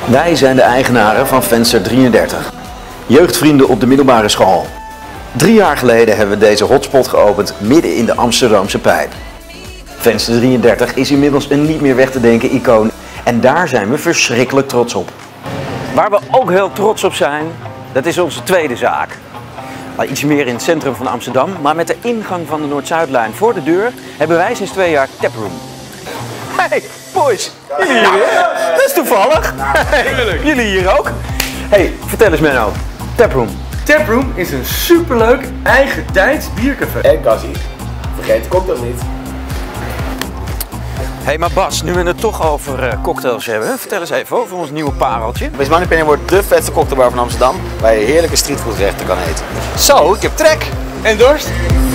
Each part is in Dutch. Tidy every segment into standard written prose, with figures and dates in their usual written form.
Wij zijn de eigenaren van Venster 33. Jeugdvrienden op de middelbare school. 3 jaar geleden hebben we deze hotspot geopend midden in de Amsterdamse pijp. Venster 33 is inmiddels een niet meer weg te denken icoon. En daar zijn we verschrikkelijk trots op. Waar we ook heel trots op zijn, dat is onze tweede zaak. Iets meer in het centrum van Amsterdam, maar met de ingang van de Noord-Zuidlijn voor de deur hebben wij sinds 2 jaar Taproom. Hey, boys, jullie hier weer? Dat is toevallig. Hey, jullie hier ook? Hey, vertel eens Menno, Taproom. Taproom is een superleuk eigen tijds biercafé. En Cassie, vergeet de cocktails niet. Hey, maar Bas, nu we het toch over cocktails hebben, vertel eens even over ons nieuwe pareltje. Miss Moneypenny wordt de vetste cocktailbar van Amsterdam, waar je heerlijke streetfoodgerechten kan eten. Zo, ik heb trek! En dorst?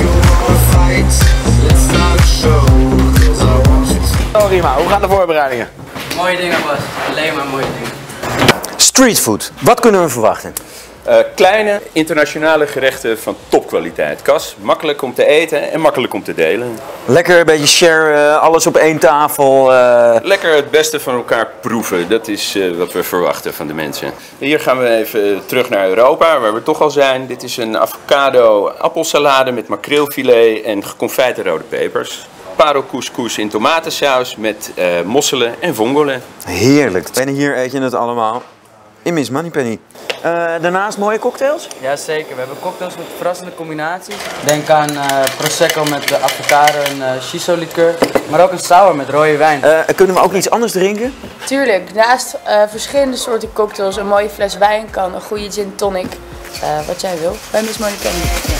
Oh Rima, hoe gaan de voorbereidingen? Mooie dingen Bas, alleen maar mooie dingen. Streetfood, wat kunnen we verwachten? Kleine internationale gerechten van topkwaliteit. Kas, makkelijk om te eten en makkelijk om te delen. Lekker een beetje share, alles op één tafel. Lekker het beste van elkaar proeven, dat is wat we verwachten van de mensen. Hier gaan we even terug naar Europa, waar we toch al zijn. Dit is een avocado-appelsalade met makreelfilet en geconfijte rode pepers. Parelcouscous in tomatensaus met mosselen en vongole. Heerlijk. En hier eet je het allemaal in Miss Moneypenny. Daarnaast mooie cocktails? Jazeker, we hebben cocktails met verrassende combinaties. Denk aan prosecco met avocado en shiso liqueur, maar ook een sour met rode wijn. Kunnen we ook iets anders drinken? Tuurlijk, naast verschillende soorten cocktails, een mooie fles wijn kan, een goede gin tonic, wat jij wil, bij Miss Moneypenny.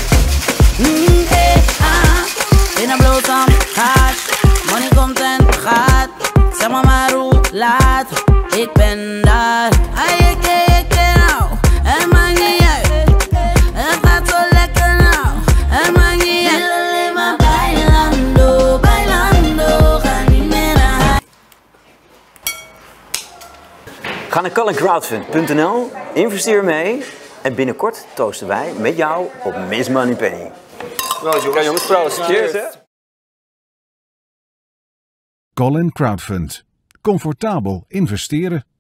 Money komt en gaat, zeg maar hoe laat, ik ben daar. Ik nou, het maakt niet uit, het gaat zo lekker nou, het maakt niet uit. Alleen maar bailando, bailando, ga niet meer naar huis. Ga naar colinCrowdfund.nl, investeer mee en binnenkort toosten wij met jou op Miss Moneypenny. Ja jongens, proost. Cheers hè. Colin Crowdfund. Comfortabel investeren.